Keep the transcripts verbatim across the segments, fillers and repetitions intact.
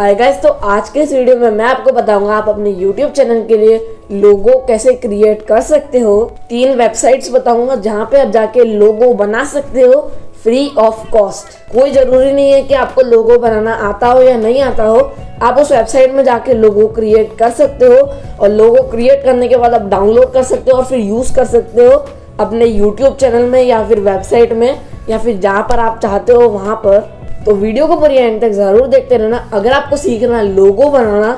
Hi guys, तो आज के इस वीडियो में मैं आपको बताऊंगा आप अपने यूट्यूब चैनल के लिए लोगो कैसे क्रिएट कर सकते हो। तीन वेबसाइट्स बताऊंगा जहां पे आप जाके लोगो बना सकते हो फ्री ऑफ कॉस्ट। कोई जरूरी नहीं है कि आपको लोगो बनाना आता हो या नहीं आता हो, आप उस वेबसाइट में जाके लोगो क्रिएट कर सकते हो और लोगो क्रिएट करने के बाद आप डाउनलोड कर सकते हो और फिर यूज कर सकते हो अपने यूट्यूब चैनल में या फिर वेबसाइट में या फिर जहाँ पर आप चाहते हो वहां पर। तो वीडियो को पूरी एंड तक जरूर देखते रहना अगर आपको सीखना है लोगो बनाना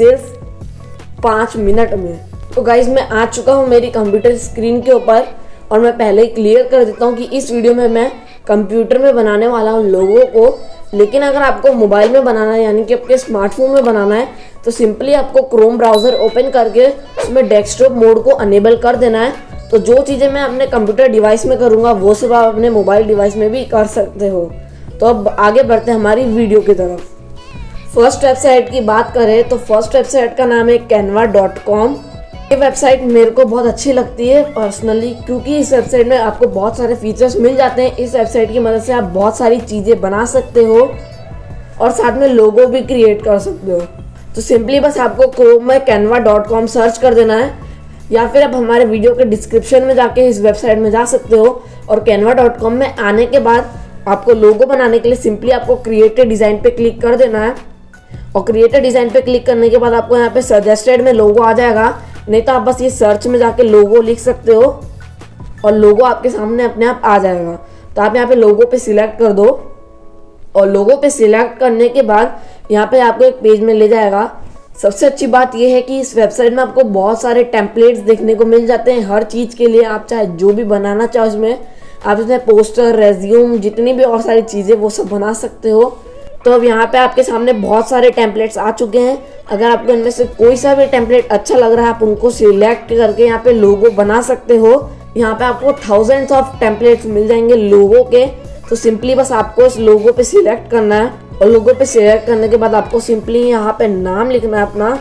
सिर्फ पाँच मिनट में। तो गाइज मैं आ चुका हूँ मेरी कंप्यूटर स्क्रीन के ऊपर और मैं पहले ही क्लियर कर देता हूँ कि इस वीडियो में मैं कंप्यूटर में बनाने वाला हूँ लोगो को। लेकिन अगर आपको मोबाइल में बनाना है यानी कि आपके स्मार्टफोन में बनाना है तो सिंपली आपको क्रोम ब्राउजर ओपन करके उसमें डेस्कटॉप मोड को अनेबल कर देना है। तो जो चीज़ें मैं अपने कंप्यूटर डिवाइस में करूँगा वो सब आप अपने मोबाइल डिवाइस में भी कर सकते हो। तो अब आगे बढ़ते हैं हमारी वीडियो की तरफ। फर्स्ट वेबसाइट की बात करें तो फर्स्ट वेबसाइट का नाम है कैनवा डॉट कॉम। ये वेबसाइट मेरे को बहुत अच्छी लगती है पर्सनली, क्योंकि इस वेबसाइट में आपको बहुत सारे फीचर्स मिल जाते हैं। इस वेबसाइट की मदद से आप बहुत सारी चीज़ें बना सकते हो और साथ में लोगो भी क्रिएट कर सकते हो। तो सिंपली बस आपको क्रोम में कैनवा डॉट कॉम सर्च कर देना है या फिर आप हमारे वीडियो के डिस्क्रिप्शन में जाके इस वेबसाइट में जा सकते हो। और कैनवा डॉट कॉम में आने के बाद आपको लोगो बनाने के लिए सिंपली आपको क्रिएटेड डिज़ाइन पे क्लिक कर देना है और क्रिएटेड डिज़ाइन पे क्लिक करने के बाद आपको यहाँ पे सजेस्टेड में लोगो आ जाएगा, नहीं तो आप बस ये सर्च में जाके लोगो लिख सकते हो और लोगो आपके सामने अपने आप आ जाएगा। तो आप यहाँ पे लोगो पे सिलेक्ट कर दो और लोगो पे सिलेक्ट करने के बाद यहाँ पे आपको एक पेज में ले जाएगा। सबसे अच्छी बात यह है कि इस वेबसाइट में आपको बहुत सारे टेम्पलेट्स देखने को मिल जाते हैं हर चीज़ के लिए। आप चाहे जो भी बनाना चाहो इसमें आप इसमें पोस्टर, रेज्यूम, जितनी भी और सारी चीज़ें वो सब बना सकते हो। तो अब यहाँ पे आपके सामने बहुत सारे टेम्पलेट्स आ चुके हैं। अगर आपको इनमें से कोई सा भी टेम्पलेट अच्छा लग रहा है आप उनको सिलेक्ट करके यहाँ पे लोगो बना सकते हो। यहाँ पे आपको थाउजेंड्स ऑफ टेम्पलेट्स मिल जाएंगे लोगो के। तो सिंपली बस आपको इस लोगो पे सिलेक्ट करना है और लोगो पे सिलेक्ट करने के बाद आपको सिंपली यहाँ पे नाम लिखना है अपना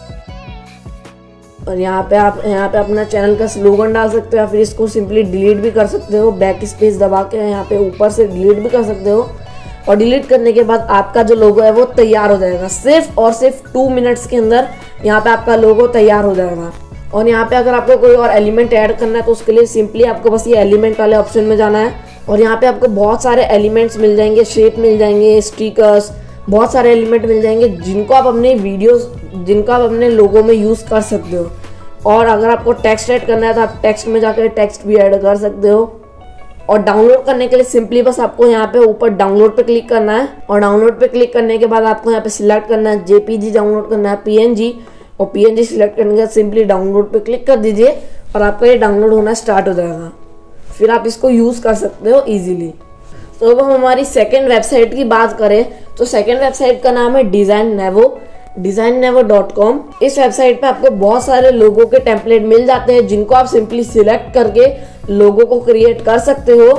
और यहाँ पे आप यहाँ पे अपना चैनल का स्लोगन डाल सकते हो या फिर इसको सिंपली डिलीट भी कर सकते हो। बैक स्पेस दबा के यहाँ पे ऊपर से डिलीट भी कर सकते हो और डिलीट करने के बाद आपका जो लोगो है वो तैयार हो जाएगा। सिर्फ और सिर्फ टू मिनट्स के अंदर यहाँ पे आपका लोगो तैयार हो जाएगा। और यहाँ पे अगर आपको कोई और एलिमेंट ऐड करना है तो उसके लिए सिंपली आपको बस ये एलिमेंट वाले ऑप्शन में जाना है और यहाँ पे आपको बहुत सारे एलिमेंट्स मिल जाएंगे, शेप मिल जाएंगे, स्टिकर्स, बहुत सारे एलिमेंट मिल जाएंगे जिनको आप अपने वीडियोस जिनको आप अपने लोगो में यूज़ कर सकते हो। और अगर आपको टेक्स्ट ऐड करना है तो आप टेक्स्ट में जाकर टेक्स्ट भी ऐड कर सकते हो। और डाउनलोड करने के लिए सिंपली बस आपको यहाँ पे ऊपर डाउनलोड पे क्लिक करना है और डाउनलोड पे क्लिक करने के बाद आपको यहाँ पे सिलेक्ट करना है जेपीजी डाउनलोड करना है पीएनजी और पीएनजी सिलेक्ट करने के बाद सिंपली डाउनलोड पे क्लिक कर दीजिए और आपका ये डाउनलोड होना स्टार्ट हो जाएगा। फिर आप इसको यूज़ कर सकते हो ईजिली। तो अब हम हमारी सेकेंड वेबसाइट की बात करें तो सेकेंड वेबसाइट का नाम है DesignEvo DesignEvo dot com. इस वेबसाइट पे आपको बहुत सारे लोगों के टेम्पलेट मिल जाते हैं जिनको आप सिंपली सिलेक्ट करके लोगों को क्रिएट कर सकते हो।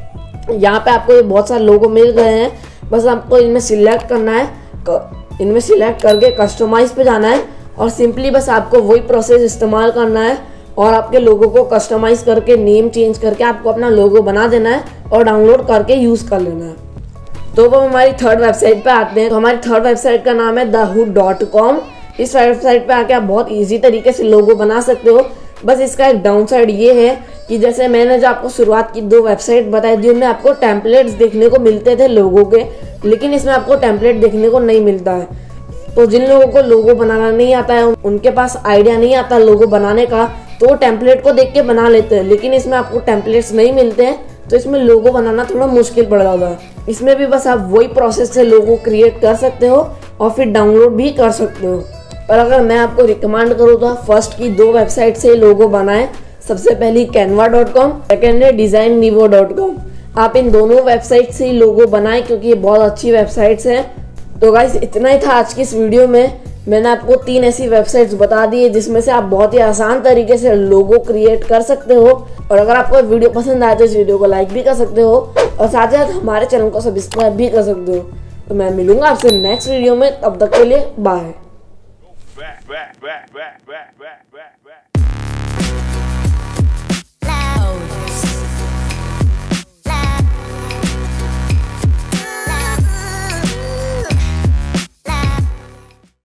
यहाँ पे आपको बहुत सारे लोगो मिल गए हैं, बस आपको इनमें सिलेक्ट करना है, इनमें सिलेक्ट करके कस्टमाइज पे जाना है और सिंपली बस आपको वही प्रोसेस इस्तेमाल करना है और आपके लोगों को कस्टमाइज करके नेम चेंज करके आपको अपना लोगो बना देना है और डाउनलोड करके यूज़ कर लेना है। तो वो हमारी थर्ड वेबसाइट पे आते हैं। तो हमारी थर्ड वेबसाइट का नाम है द हुड डॉट कॉम। इस वेबसाइट पे आके आप बहुत इजी तरीके से लोगो बना सकते हो। बस इसका एक डाउन साइड ये है कि जैसे मैंने जो आपको शुरुआत की दो वेबसाइट बताई थी उनमें आपको टेम्पलेट्स देखने को मिलते थे लोगों के, लेकिन इसमें आपको टेम्पलेट देखने को नहीं मिलता है। तो जिन लोगों को लोगो बनाना नहीं आता है, उनके पास आइडिया नहीं आता लोगो बनाने का, तो वो टेम्पलेट को देख के बना लेते हैं। लेकिन इसमें आपको टेम्पलेट्स नहीं मिलते हैं तो इसमें लोगो बनाना थोड़ा मुश्किल पड़ जाता है। इसमें भी बस आप वही प्रोसेस से लोगो क्रिएट कर सकते हो और फिर डाउनलोड भी कर सकते हो। पर अगर मैं आपको रिकमेंड करूँ तो फर्स्ट की दो वेबसाइट से लोगो बनाएं। सबसे पहली कैनवा डॉट कॉम, सेकेंड है डिज़ाइन नेवो डॉट कॉम। आप इन दोनों वेबसाइट से ही लोगो बनाएं क्योंकि ये बहुत अच्छी वेबसाइट्स हैं। तो गाइस इतना ही था आज की इस वीडियो में। मैंने आपको तीन ऐसी वेबसाइट्स बता दी है जिसमें से आप बहुत ही आसान तरीके से लोगो क्रिएट कर सकते हो। और अगर आपको वीडियो पसंद आए तो इस वीडियो को लाइक भी कर सकते हो और साथ ही साथ हमारे चैनल को सब्सक्राइब भी कर सकते हो। तो मैं मिलूंगा आपसे नेक्स्ट वीडियो में, तब तक के लिए बाय।